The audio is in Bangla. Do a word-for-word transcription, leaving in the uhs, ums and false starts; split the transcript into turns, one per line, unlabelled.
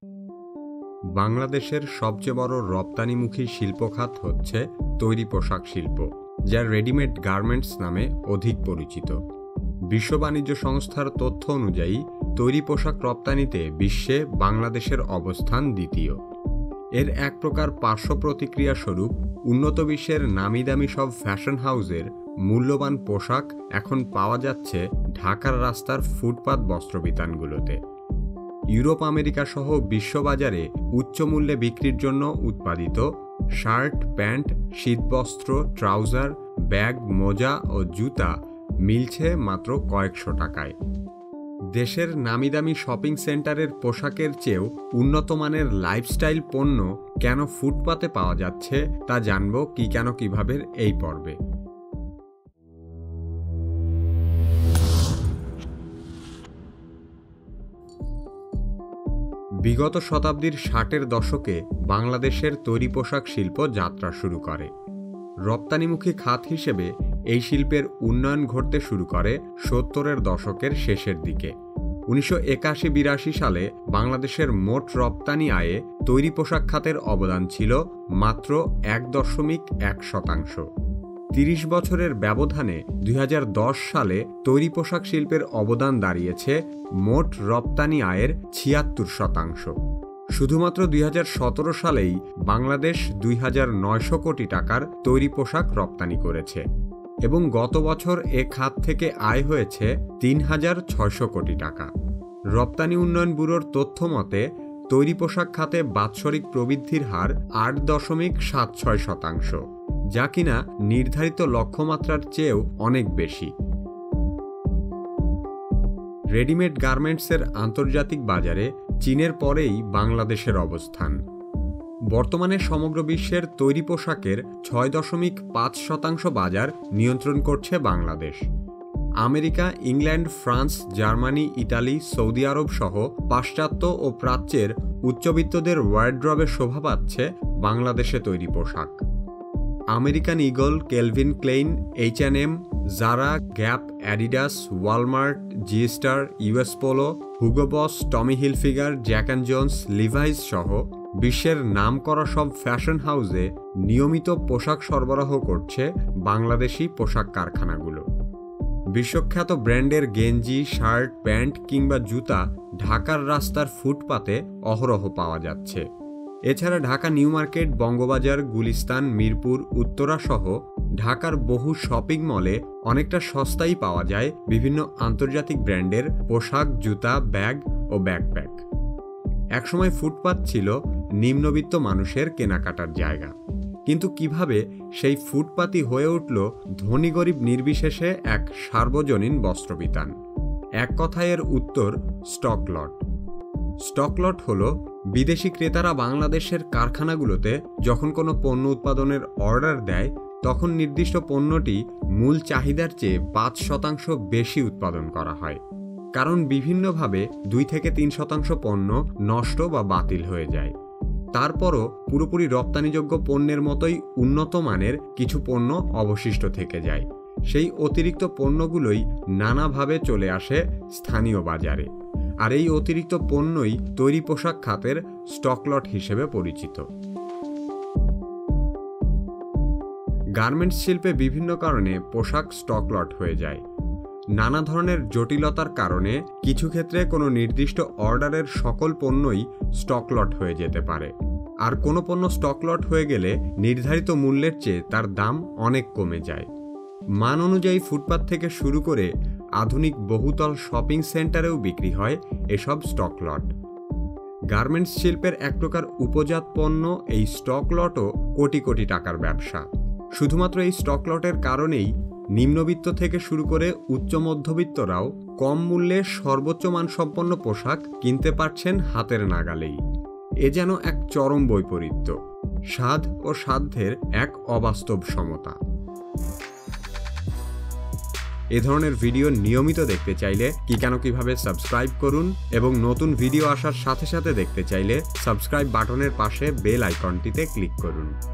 বাংলাদেশের সবচেয়ে বড় রপ্তানিমুখী শিল্প খাত হচ্ছে তৈরি পোশাক শিল্প, যা রেডিমেড গার্মেন্টস নামে অধিক পরিচিত। বিশ্ব বাণিজ্য সংস্থার তথ্য অনুযায়ী তৈরি পোশাক রপ্তানিতে বিশ্বে বাংলাদেশের অবস্থান দ্বিতীয়। এর এক প্রকার পার্শ্ব প্রতিক্রিয়া স্বরূপ উন্নত বিশ্বের নামিদামি সব ফ্যাশন হাউসের মূল্যবান পোশাক এখন পাওয়া যাচ্ছে ঢাকার রাস্তার ফুটপাত বস্ত্রবিতানগুলোতে। ইউরোপ আমেরিকা সহ বিশ্ববাজারে উচ্চমূল্যে বিক্রির জন্য উৎপাদিত শার্ট, প্যান্ট, শীতবস্ত্র, ট্রাউজার, ব্যাগ, মোজা ও জুতা মিলছে মাত্র কয়েকশো টাকায়। দেশের নামিদামি শপিং সেন্টারের পোশাকের চেয়েও উন্নত মানের লাইফস্টাইল পণ্য কেন ফুটপাতে পাওয়া যাচ্ছে তা জানব কি কেন কিভাবে এই পর্বে। বিগত শতাব্দীর ষাটের দশকে বাংলাদেশের তৈরি পোশাক শিল্প যাত্রা শুরু করে। রপ্তানিমুখী খাত হিসেবে এই শিল্পের উন্নয়ন ঘটতে শুরু করে সত্তরের দশকের শেষের দিকে। উনিশশো একাশি বিরাশি সালে বাংলাদেশের মোট রপ্তানি আয়ে তৈরি পোশাক খাতের অবদান ছিল মাত্র এক দশমিক এক শতাংশ। তিরিশ বছরের ব্যবধানে দুই হাজার দশ সালে তৈরি পোশাক শিল্পের অবদান দাঁড়িয়েছে মোট রপ্তানি আয়ের ছিয়াত্তর শতাংশ। শুধুমাত্র দুই হাজার সতেরো সালেই বাংলাদেশ দুই হাজার নয়শো কোটি টাকার তৈরি পোশাক রপ্তানি করেছে এবং গত বছর এ খাত থেকে আয় হয়েছে তিন হাজার ছয়শো কোটি টাকা। রপ্তানি উন্নয়ন ব্যুরোর তথ্য মতে তৈরি পোশাক খাতে বাৎসরিক প্রবৃদ্ধির হার আট দশমিক সাত ছয় শতাংশ, যা কিনা নির্ধারিত লক্ষ্যমাত্রার চেয়েও অনেক বেশি। রেডিমেড গার্মেন্টসের আন্তর্জাতিক বাজারে চীনের পরেই বাংলাদেশের অবস্থান। বর্তমানে সমগ্র বিশ্বের তৈরি পোশাকের ছয় দশমিক পাঁচ শতাংশ বাজার নিয়ন্ত্রণ করছে Bangladesh. America, England, France, Germany, Italy, Saudi Arab সহ পাশ্চাত্য ও প্রাচ্যের উচ্চবিত্তদের ওয়ার্ড্রবে শোভা পাচ্ছে বাংলাদেশে তৈরি পোশাক। American Eagle, Calvin Klein, H and M, Zara, Gap, Adidas, Walmart, G Star, US Polo, Hugo Boss, Tommy Hilfiger, Jack and Jones, Levi's সহ বিশ্বের নামকরা সব ফ্যাশন হাউসে নিয়মিত পোশাক সরবরাহ করছে বাংলাদেশি পোশাক কারখানাগুলো। বিশ্বখ্যাত ব্র্যান্ডের গেঞ্জি, শার্ট, প্যান্ট কিংবা জুতা ঢাকার রাস্তার ফুটপাতে অহরহ পাওয়া যাচ্ছে। এছাড়া ঢাকা নিউ মার্কেট, বঙ্গবাজার, গুলিস্তান, মিরপুর, উত্তরা সহ ঢাকার বহু শপিং মলে অনেকটা সস্তায় পাওয়া যায় বিভিন্ন আন্তর্জাতিক ব্র্যান্ডের পোশাক, জুতা, ব্যাগ ও ব্যাকপ্যাক। একসময় ফুটপাত ছিল নিম্নবিত্ত মানুষের কেনাকাটার জায়গা, কিন্তু কিভাবে সেই ফুটপাতই হয়ে উঠল ধনী গরিব নির্বিশেষে এক সার্বজনীন বস্ত্রবিতান? এক কথায় এর উত্তর স্টকলট। স্টকলট হল বিদেশি ক্রেতারা বাংলাদেশের কারখানাগুলোতে যখন কোনো পণ্য উৎপাদনের অর্ডার দেয় তখন নির্দিষ্ট পণ্যটি মূল চাহিদার চেয়ে পাঁচ শতাংশ বেশি উৎপাদন করা হয়, কারণ বিভিন্নভাবে দুই থেকে তিন শতাংশ পণ্য নষ্ট বা বাতিল হয়ে যায়। তারপরও পুরোপুরি রপ্তানিযোগ্য পণ্যের মতোই উন্নত মানের কিছু পণ্য অবশিষ্ট থেকে যায়। সেই অতিরিক্ত পণ্যগুলোই নানাভাবে চলে আসে স্থানীয় বাজারে, আর এই অতিরিক্ত পণ্যই তৈরি পোশাক খাতের স্টকলট হিসেবে পরিচিত। গার্মেন্টস শিল্পে বিভিন্ন কারণে পোশাক স্টকলট হয়ে যায়। নানা ধরনের জটিলতার কারণে কিছু ক্ষেত্রে কোনো নির্দিষ্ট অর্ডারের সকল পণ্যই স্টকলট হয়ে যেতে পারে, আর কোনো পণ্য স্টকলট হয়ে গেলে নির্ধারিত মূল্যের চেয়ে তার দাম অনেক কমে যায়। মান অনুযায়ী ফুটপাত থেকে শুরু করে আধুনিক বহুতল শপিং সেন্টারেও বিক্রি হয় এসব স্টকলট। গার্মেন্টস শিল্পের এক প্রকার উপজাত পণ্য এই স্টকলটও কোটি কোটি টাকার ব্যবসা। শুধুমাত্র এই স্টকলটের কারণেই নিম্নবিত্ত থেকে শুরু করে উচ্চ মধ্যবিত্তরাও কম মূল্যে সর্বোচ্চ মানসম্পন্ন পোশাক কিনতে পারছেন হাতের নাগালেই। এ যেন এক চরম বৈপরীত্য, স্বাদ ও সাধ্যের এক অবাস্তব সমতা। এ ধরনের ভিডিও নিয়মিত দেখতে চাইলে কি কেন কিভাবে সাবস্ক্রাইব করুন এবং নতুন ভিডিও আসার সাথে সাথে দেখতে চাইলে সাবস্ক্রাইব বাটনের পাশে বেল আইকনটিতে ক্লিক করুন।